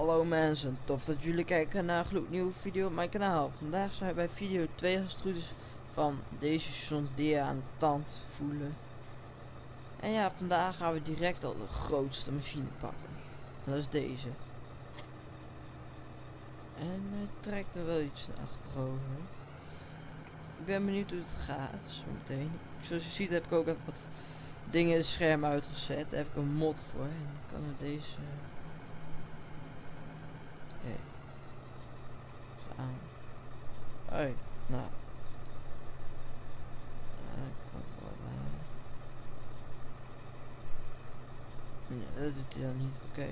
Hallo mensen, tof dat jullie kijken naar een gloednieuwe video op mijn kanaal. Vandaag zijn we bij video 2 als het goed is van deze John Deere aan de tand voelen. En ja, vandaag gaan we direct al de grootste machine pakken. Dat is deze. En hij trekt er wel iets naar achterover. Ik ben benieuwd hoe het gaat, zo meteen. Zoals je ziet heb ik ook even wat dingen in het scherm uitgezet. Daar heb ik een mod voor. En dan kan er deze... Oké. Aan. Hoi, nou. Komt wel nee, dat doet hij dan niet, oké.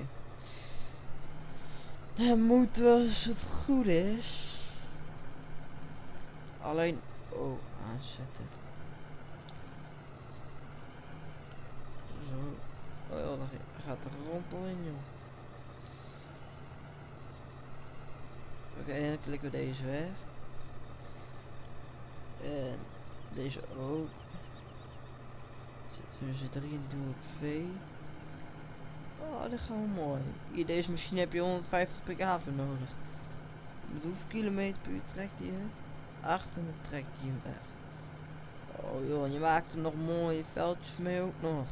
Hij moet wel als het goed is. Alleen, oh, aanzetten. Zo. Oh ja, dan gaat er rond al in, joh. Oké, en dan klikken we deze weg. En deze ook. Nu zit erin, doe ik V. Oh, dat gaat wel mooi. Hier, deze machine heb je 150 pk voor nodig. Met hoeveel kilometer per uur trekt hij het? 8 en dan trekt hij hem weg. Oh joh, en je maakt er nog mooie veldjes mee ook nog.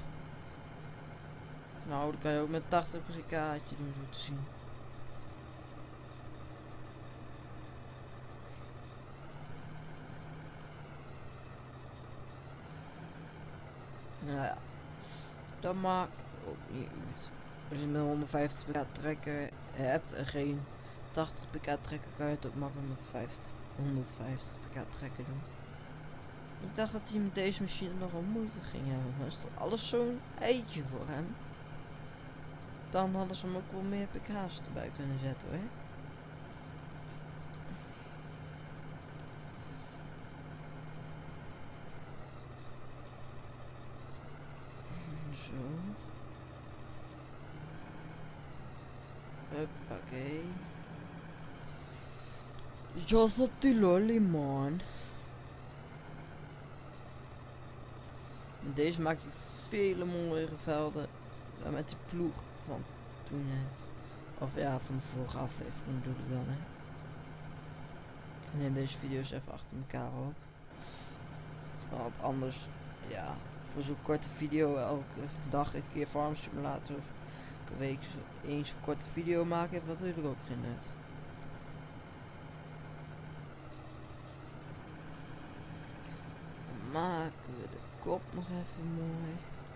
Nou, dan kan je ook met 80 pk doen, zo te zien. Nou ja, dat maakt ook niet uit. Als je met 150 pk trekker hebt en geen 80 pk trekker, kan je het ook makkelijk met 150 pk trekker doen. Ik dacht dat hij met deze machine nogal moeite ging hebben, maar is toch alles zo'n eitje voor hem? Dan hadden ze hem ook wel meer pk's erbij kunnen zetten hoor. Zo. Huppakee. Just op die lolly man. Met deze maak je vele mooiere velden dan met die ploeg van toen net. Of ja, van de vorige aflevering bedoel ik dan hè. Ik neem deze video's even achter elkaar op. Want anders, ja, voor zo'n korte video elke dag een keer Farm Simulator of elke week eens een korte video maken heeft natuurlijk ook geen nut. Dan maken we de kop nog even mooi.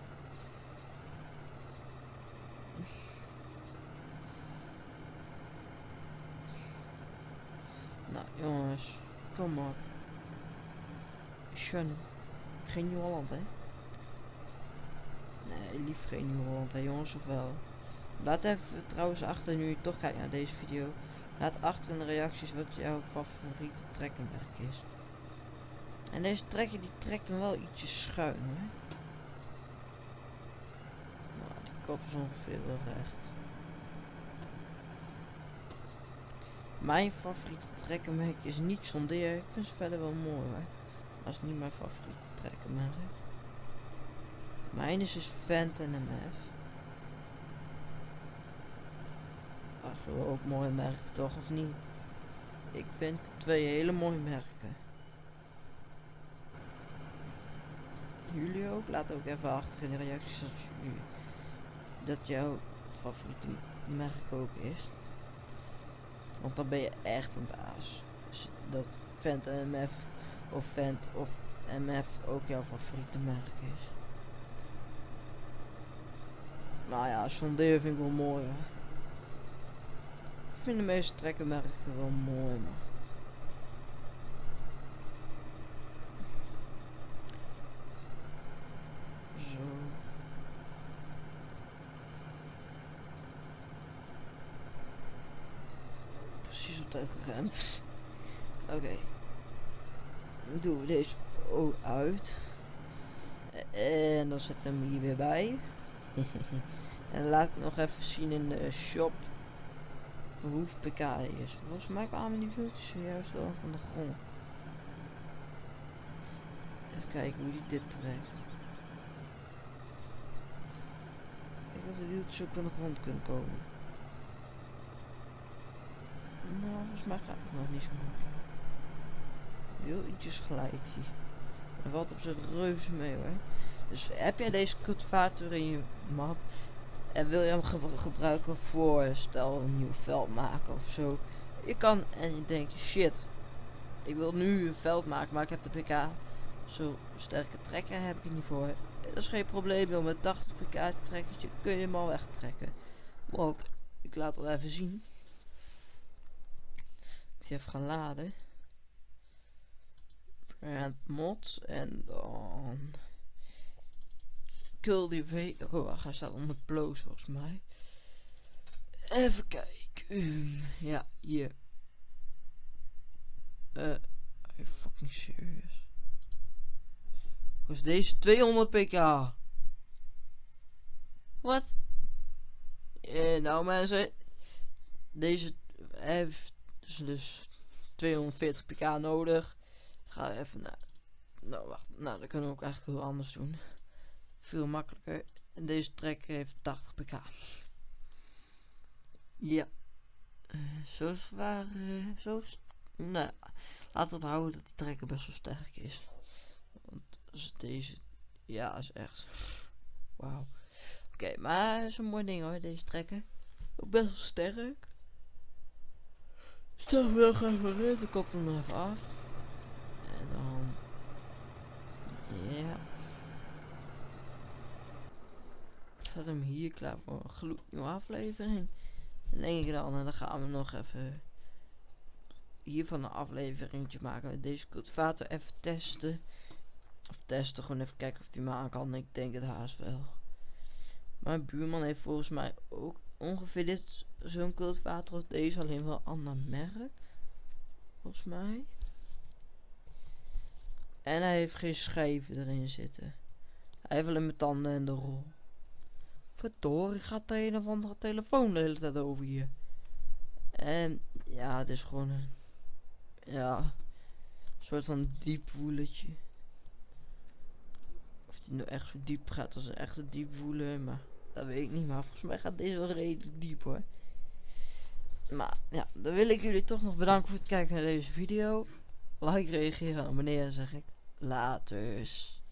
Nou jongens, kom op. Shun. Geen Nieuw-Holland hè? Nee, lief geen Nieuw-Holland hè jongens, of wel? Laat even trouwens achter, nu je toch kijkt naar deze video. Laat achter in de reacties wat jouw favoriete trekkermerk is. En deze trekker die trekt hem wel ietsje schuin hoor. Nou, die kop is ongeveer wel recht. Mijn favoriete trekkermerk is niet John Deere. Ik vind ze verder wel mooi hoor. Maar is niet mijn favoriete trekkermerk. Mijn is dus Fendt en MF. Ach, ook mooie merken toch of niet? Ik vind twee hele mooie merken. Jullie ook? Laat ook even achter in de reacties dat jouw favoriete merk ook is. Want dan ben je echt een baas. Dus dat Fendt en MF of Fendt of MF ook jouw favoriete merk is. Nou ja, John Deere vind ik wel mooi hoor. Ik vind de meeste trekkermerken wel mooi maar. Zo. Precies op tijd geremd. Oké. Dan doen we deze ook uit. En dan zet hem hier weer bij. En laat ik nog even zien in de shop hoeveel pk hij is. Volgens mij kwamen die wieltjes zojuist wel van de grond. Even kijken hoe die dit trekt. Kijk of de wieltjes ook van de grond kunnen komen. Nou, volgens mij gaat het nog niet zo makkelijk. Heel ietsjes glijdt hij. Er valt op zijn reuze mee hoor. Dus heb jij deze cultivator in je map en wil je hem gebruiken voor, stel een nieuw veld maken of zo. Je kan en je denkt, shit, ik wil nu een veld maken, maar ik heb de pk. Zo sterke trekker heb ik er niet voor. Dat is geen probleem, joh. Met 80 pk trekkertje kun je hem al wegtrekken. Want, ik laat het even zien. Ik moet even gaan laden. Brand mods en dan cultivate. Oh, hij staat onder ploos volgens mij. Even kijken. Ja, hier. Fucking serieus. Kost deze 200 pk. Wat? Nou mensen, deze heeft dus 240 pk nodig. Ga even naar. Nou wacht, nou dat kunnen we ook eigenlijk heel anders doen. Veel makkelijker. En deze trekker heeft 80 pk. Ja. Zo zwaar. Nou, laten we ophouden dat die trekker best wel sterk is. Want deze. Ja, is echt. Wauw. Oké, maar is een mooi ding hoor, deze trekker. Ook best wel sterk. Stel wel even in, ik kop hem even af. En dan. Ja. Ik zet hem hier klaar voor een gloednieuwe aflevering. En denk ik dan, en dan gaan we nog even hiervan een afleveringetje maken. Met deze cultivator even testen. Of testen, gewoon even kijken of die me aan kan. Ik denk het haast wel. Mijn buurman heeft volgens mij ook ongeveer dit zo'n cultivator als deze, alleen wel een ander merk. Volgens mij. En hij heeft geen schijven erin zitten. Hij heeft alleen mijn tanden en de rol. Verdorie, gaat de een of andere telefoon de hele tijd over hier. En ja, het is gewoon een, ja, een soort van diepwoeletje. Of die nou echt zo diep gaat als een echte diepwoeler, maar dat weet ik niet. Maar volgens mij gaat deze wel redelijk diep hoor. Maar ja, dan wil ik jullie toch nog bedanken voor het kijken naar deze video. Like, reageren en abonneren zeg ik. Laters.